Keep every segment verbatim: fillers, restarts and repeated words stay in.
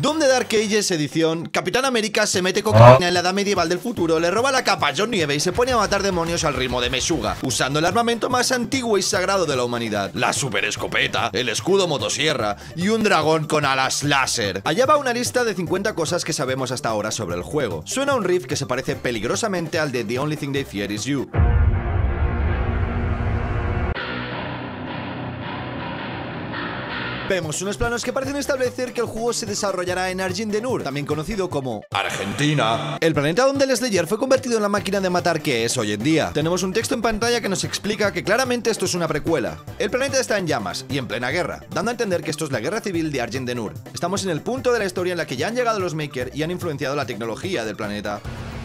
Doom de Dark Ages edición. Capitán América se mete cocaína en la edad medieval del futuro, le roba la capa a John Nieve y se pone a matar demonios al ritmo de Meshuggah, usando el armamento más antiguo y sagrado de la humanidad: la super escopeta, el escudo motosierra y un dragón con alas láser. Allá va una lista de cincuenta cosas que sabemos hasta ahora sobre el juego. Suena un riff que se parece peligrosamente al de The Only Thing They Fear Is You. Vemos unos planos que parecen establecer que el juego se desarrollará en Argin de Nur, también conocido como Argentina, el planeta donde el Slayer fue convertido en la máquina de matar que es hoy en día. Tenemos un texto en pantalla que nos explica que claramente esto es una precuela. El planeta está en llamas y en plena guerra, dando a entender que esto es la guerra civil de Argin de Nur. Estamos en el punto de la historia en la que ya han llegado los Maker y han influenciado la tecnología del planeta.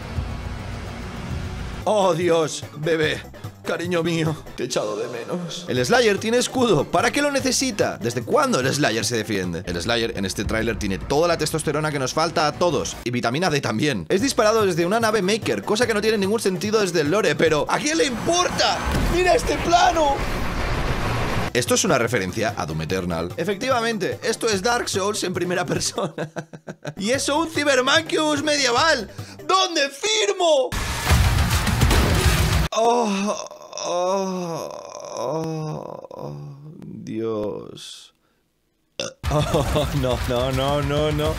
Oh Dios, bebé, cariño mío, te he echado de menos. El Slayer tiene escudo. ¿Para qué lo necesita? ¿Desde cuándo el Slayer se defiende? El Slayer en este tráiler tiene toda la testosterona que nos falta a todos. Y vitamina D también. Es disparado desde una nave Maker, cosa que no tiene ningún sentido desde el lore, pero ¿a quién le importa? ¡Mira este plano! Esto es una referencia a Doom Eternal. Efectivamente, esto es Dark Souls en primera persona. Y eso un Cybermankius medieval. ¿Dónde firmo? Oh, oh, oh, oh, Dios. Oh, no, no, no, no, no.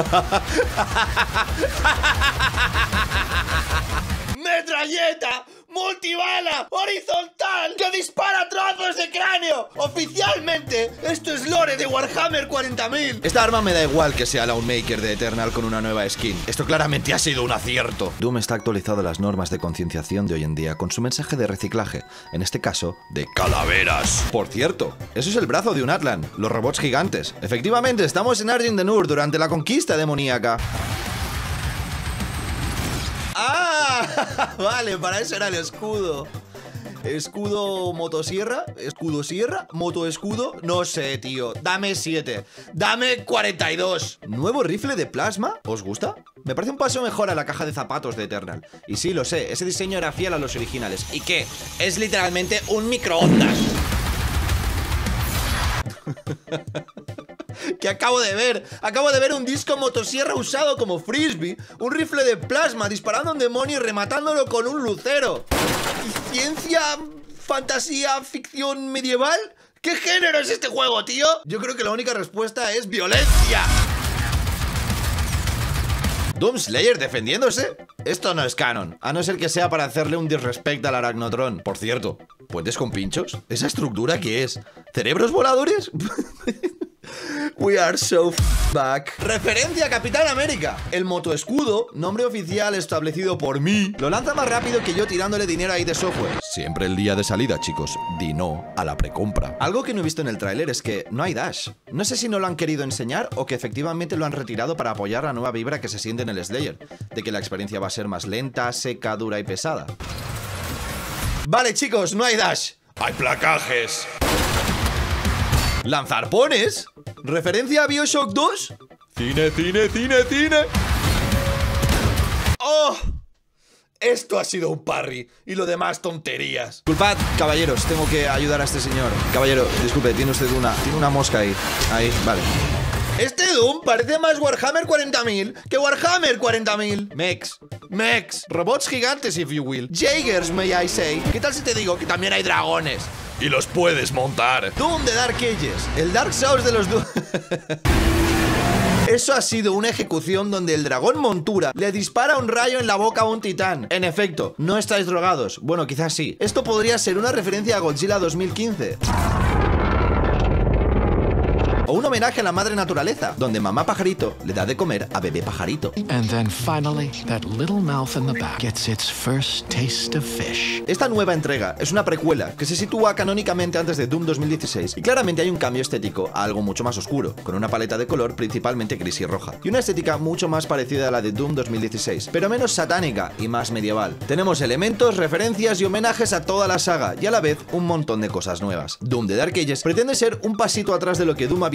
¡Metralleta! ¡Multibala! ¡Horizontal! ¡Que dispara trozos de cráneo! ¡Oficialmente! Esto es lore de Warhammer cuarenta mil. Esta arma me da igual que sea la Unmaker de Eternal con una nueva skin. Esto claramente ha sido un acierto. Doom está actualizado a las normas de concienciación de hoy en día con su mensaje de reciclaje, en este caso, de calaveras. Por cierto, eso es el brazo de un Atlan, los robots gigantes. Efectivamente, estamos en Argin de Nur durante la conquista demoníaca. ¡Ah! Vale, para eso era el escudo. Escudo motosierra, escudo sierra, moto escudo, no sé, tío. Dame siete, dame cuarenta y dos. ¿Nuevo rifle de plasma? ¿Os gusta? Me parece un paso mejor a la caja de zapatos de Eternal. Y sí, lo sé, ese diseño era fiel a los originales. ¿Y qué? Es literalmente un microondas. ¿Qué acabo de ver? Acabo de ver un disco motosierra usado como frisbee, un rifle de plasma disparando a un demonio y rematándolo con un lucero. ¿Y ciencia, fantasía, ficción medieval? ¿Qué género es este juego, tío? Yo creo que la única respuesta es violencia. Doom Slayer defendiéndose. Esto no es canon, a no ser que sea para hacerle un disrespect al Aragnotron. Por cierto, ¿puentes con pinchos? ¿Esa estructura qué es? ¿Cerebros voladores? We are so f back. Referencia a Capitán América. El motoescudo, nombre oficial establecido por mí, lo lanza más rápido que yo tirándole dinero ahí de software. Siempre el día de salida, chicos. Di no a la precompra. Algo que no he visto en el tráiler es que no hay dash. No sé si no lo han querido enseñar o que efectivamente lo han retirado para apoyar la nueva vibra que se siente en el Slayer, de que la experiencia va a ser más lenta, seca, dura y pesada. Vale, chicos, no hay dash. Hay placajes. ¿Lanzarpones? ¿Referencia a BioShock dos? Cine, cine, cine, cine. ¡Oh! Esto ha sido un parry. Y lo demás tonterías. Disculpad, caballeros, tengo que ayudar a este señor. Caballero, disculpe, tiene usted una, tiene una mosca ahí. Ahí, vale. Este Doom parece más Warhammer cuarenta mil que Warhammer cuarenta mil. Mechs, mechs, robots gigantes, if you will. Jaegers, may I say. ¿Qué tal si te digo que también hay dragones? Y los puedes montar. Doom de Dark Ages, el Dark Souls de los Doom. Eso ha sido una ejecución donde el dragón montura le dispara un rayo en la boca a un titán. En efecto, no estáis drogados. Bueno, quizás sí. Esto podría ser una referencia a Godzilla dos mil quince. O un homenaje a la madre naturaleza, donde mamá pajarito le da de comer a bebé pajarito. And then finally, that little mouth in the back gets its first taste of fish. Esta nueva entrega es una precuela que se sitúa canónicamente antes de Doom dos mil dieciséis y claramente hay un cambio estético a algo mucho más oscuro, con una paleta de color principalmente gris y roja, y una estética mucho más parecida a la de Doom dos mil dieciséis, pero menos satánica y más medieval. Tenemos elementos, referencias y homenajes a toda la saga y a la vez un montón de cosas nuevas. Doom de Dark Ages pretende ser un pasito atrás de lo que Doom había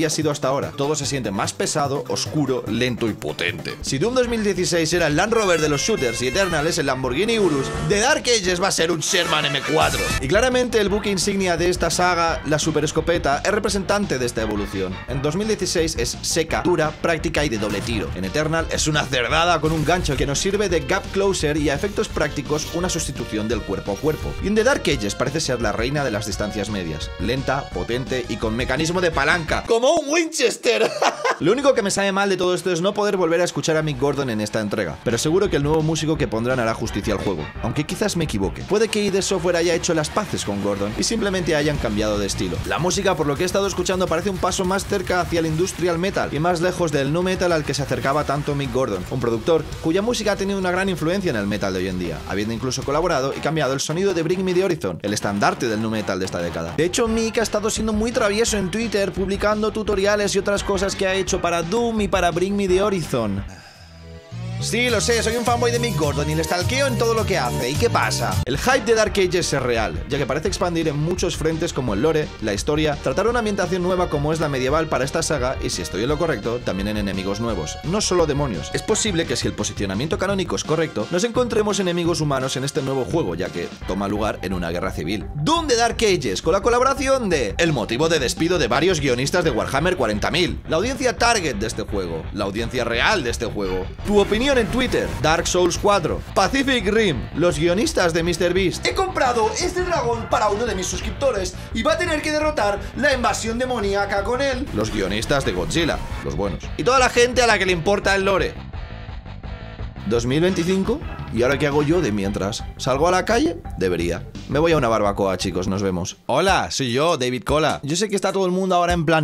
había sido hasta ahora. Todo se siente más pesado, oscuro, lento y potente. Si Doom dos mil dieciséis era el Land Rover de los shooters y Eternal es el Lamborghini Urus, The Dark Ages va a ser un Sherman M cuatro. Y claramente el buque insignia de esta saga, la super escopeta, es representante de esta evolución. En dos mil dieciséis es seca, dura, práctica y de doble tiro. En Eternal es una cerdada con un gancho que nos sirve de gap closer y a efectos prácticos una sustitución del cuerpo a cuerpo. Y en The Dark Ages parece ser la reina de las distancias medias, lenta, potente y con mecanismo de palanca, como un Winchester. Lo único que me sabe mal de todo esto es no poder volver a escuchar a Mick Gordon en esta entrega, pero seguro que el nuevo músico que pondrán hará justicia al juego, aunque quizás me equivoque. Puede que I D Software haya hecho las paces con Gordon y simplemente hayan cambiado de estilo. La música, por lo que he estado escuchando, parece un paso más cerca hacia el industrial metal y más lejos del nu metal al que se acercaba tanto Mick Gordon, un productor cuya música ha tenido una gran influencia en el metal de hoy en día, habiendo incluso colaborado y cambiado el sonido de Bring Me the Horizon, el estandarte del nu metal de esta década. De hecho, Mick ha estado siendo muy travieso en Twitter, publicando tutoriales y otras cosas que ha hecho para Doom y para Bring Me the Horizon. Sí, lo sé, soy un fanboy de Mick Gordon y le stalkeo en todo lo que hace. ¿Y qué pasa? El hype de Dark Ages es real, ya que parece expandir en muchos frentes como el lore, la historia, tratar una ambientación nueva como es la medieval para esta saga y, si estoy en lo correcto, también en enemigos nuevos, no solo demonios. Es posible que, si el posicionamiento canónico es correcto, nos encontremos enemigos humanos en este nuevo juego, ya que toma lugar en una guerra civil. Doom de Dark Ages, con la colaboración de el motivo de despido de varios guionistas de Warhammer cuarenta mil, la audiencia target de este juego, la audiencia real de este juego, tu opinión en Twitter, Dark Souls cuatro, Pacific Rim, los guionistas de míster Beast. He comprado este dragón para uno de mis suscriptores y va a tener que derrotar la invasión demoníaca con él. Los guionistas de Godzilla, los buenos. Y toda la gente a la que le importa el lore. ¿dos mil veinticinco? ¿Y ahora qué hago yo de mientras? ¿Salgo a la calle? Debería. Me voy a una barbacoa, chicos, nos vemos. Hola, soy yo, David Cola. Yo sé que está todo el mundo ahora en plan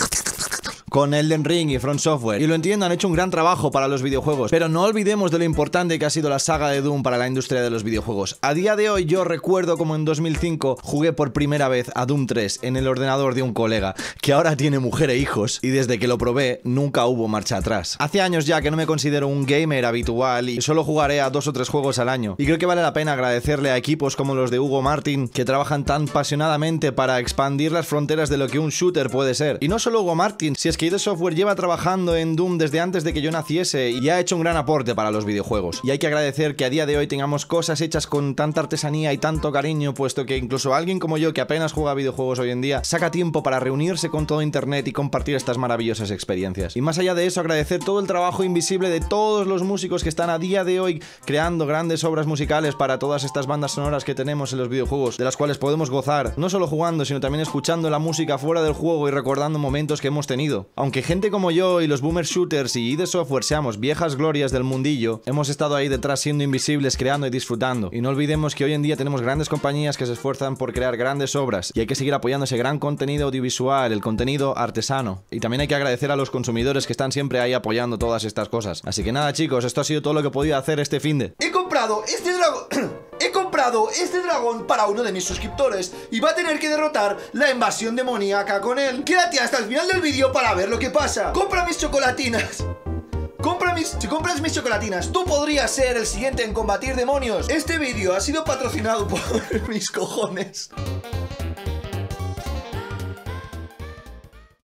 con Elden Ring y From Software, y lo entiendo, han hecho un gran trabajo para los videojuegos, pero no olvidemos de lo importante que ha sido la saga de Doom para la industria de los videojuegos. A día de hoy yo recuerdo como en dos mil cinco jugué por primera vez a Doom tres en el ordenador de un colega, que ahora tiene mujer e hijos, y desde que lo probé nunca hubo marcha atrás. Hace años ya que no me considero un gamer habitual y solo jugaré a dos o tres juegos al año, y creo que vale la pena agradecerle a equipos como los de Hugo Martin, que trabajan tan apasionadamente para expandir las fronteras de lo que un shooter puede ser. Y no solo Hugo Martin, si es que I D Software lleva trabajando en Doom desde antes de que yo naciese y ha hecho un gran aporte para los videojuegos. Y hay que agradecer que a día de hoy tengamos cosas hechas con tanta artesanía y tanto cariño, puesto que incluso alguien como yo, que apenas juega a videojuegos hoy en día, saca tiempo para reunirse con todo internet y compartir estas maravillosas experiencias. Y más allá de eso, agradecer todo el trabajo invisible de todos los músicos que están a día de hoy creando grandes obras musicales para todas estas bandas sonoras que tenemos en los videojuegos, de las cuales podemos gozar, no solo jugando, sino también escuchando la música fuera del juego y recordando momentos que hemos tenido. Aunque gente como yo y los boomer shooters y I D Software seamos viejas glorias del mundillo, hemos estado ahí detrás siendo invisibles, creando y disfrutando. Y no olvidemos que hoy en día tenemos grandes compañías que se esfuerzan por crear grandes obras, y hay que seguir apoyando ese gran contenido audiovisual, el contenido artesano. Y también hay que agradecer a los consumidores que están siempre ahí apoyando todas estas cosas. Así que nada, chicos, esto ha sido todo lo que he podido hacer este finde. He comprado este dragón... He comprado este dragón para uno de mis suscriptores y va a tener que derrotar la invasión demoníaca con él. Quédate hasta el final del vídeo para ver lo que pasa. Compra mis chocolatinas. Compra mis... Si compras mis chocolatinas, tú podrías ser el siguiente en combatir demonios. Este vídeo ha sido patrocinado por mis cojones.